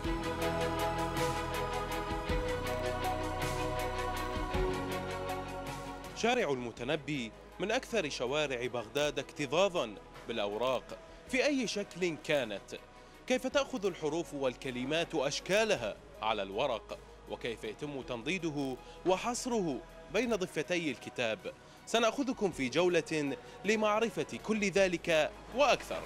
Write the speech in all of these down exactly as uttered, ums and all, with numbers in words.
شارع المتنبي من أكثر شوارع بغداد اكتظاظاً بالأوراق في أي شكل كانت. كيف تأخذ الحروف والكلمات أشكالها على الورق، وكيف يتم تنضيده وحصره بين ضفتي الكتاب. سنأخذكم في جولة لمعرفة كل ذلك وأكثر.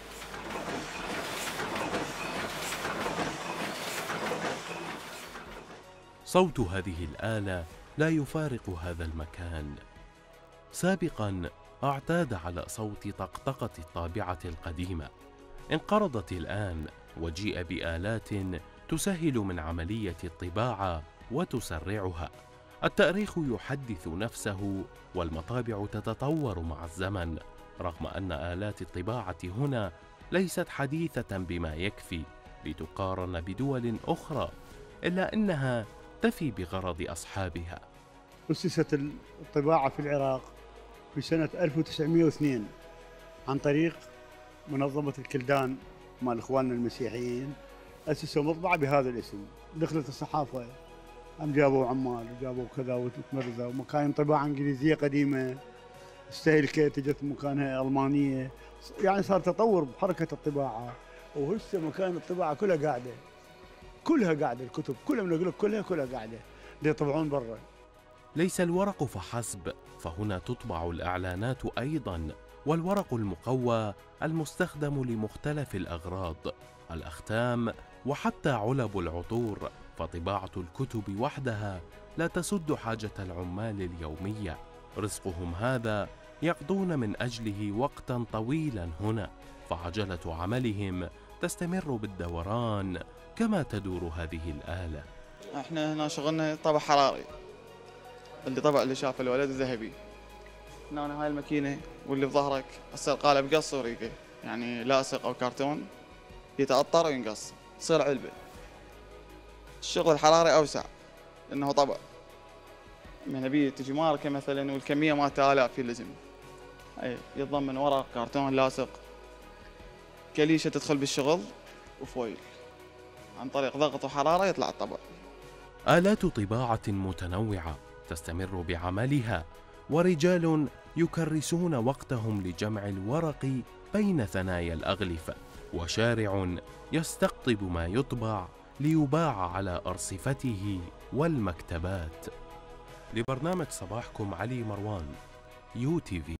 صوت هذه الآلة لا يفارق هذا المكان. سابقاً اعتاد على صوت طقطقة الطابعة القديمة، انقرضت الآن وجيء بآلات تسهل من عملية الطباعة وتسرعها. التاريخ يحدث نفسه والمطابع تتطور مع الزمن، رغم أن آلات الطباعة هنا ليست حديثة بما يكفي لتقارن بدول أخرى، إلا أنها تفي بغرض أصحابها. أسست الطباعة في العراق في سنة ألف وتسعمئة واثنين عن طريق منظمة الكلدان مال إخواننا المسيحيين. أسسوا مطبعة بهذا الاسم. دخلت الصحافة، هم جابوا عمال وجابوا كذا وتمرزوا، ومكان طباعة إنجليزية قديمة استهلكت اجت مكانها ألمانية، يعني صار تطور بحركة الطباعة. وهسه مكان الطباعة كلها قاعدة كلها قاعدة الكتب كلها من أقول كلها كلها قاعدة يطبعون برا. ليس الورق فحسب، فهنا تطبع الإعلانات أيضاً، والورق المقوى المستخدم لمختلف الأغراض، الأختام وحتى علب العطور. فطباعة الكتب وحدها لا تسد حاجة العمال اليومية، رزقهم هذا يقضون من أجله وقتاً طويلاً هنا، فعجلة عملهم تستمر بالدوران كما تدور هذه الآلة. احنا هنا شغلنا طبع حراري، اللي طبع اللي شاف الولد الذهبي. هنا هاي الماكينة واللي في ظهرك تصير قالب قص وريقة، يعني لاصق او كرتون يتأطر وينقص تصير علبة. الشغل الحراري اوسع لانه طبع من نبي تجي ماركة مثلا والكمية مالتها آلاف في لزم، اي يتضمن ورق كرتون لاصق كليشة تدخل بالشغل وفويل، عن طريق ضغط وحرارة يطلع الطبع. آلات طباعة متنوعة تستمر بعملها، ورجال يكرسون وقتهم لجمع الورق بين ثنايا الأغلفة، وشارع يستقطب ما يطبع ليباع على أرصفته والمكتبات. لبرنامج صباحكم علي مروان، يو تي في.